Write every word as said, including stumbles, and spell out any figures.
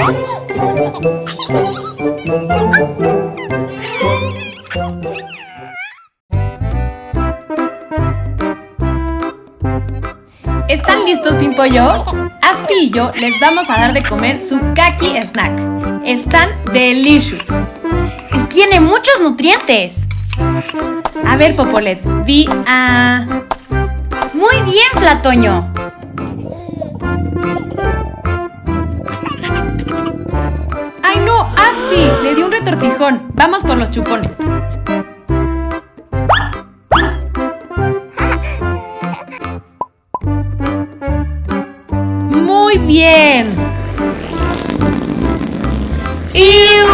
¿Están listos, pimpollos? Aspi y yo les vamos a dar de comer su Kaki Snack. Están delicious. Y tiene muchos nutrientes. A ver, Popolet, di a... Muy bien, Flatoño. ¡Ay no, Aspi! Le dio un retortijón. Vamos por los chupones. ¡Muy bien! ¡Iu!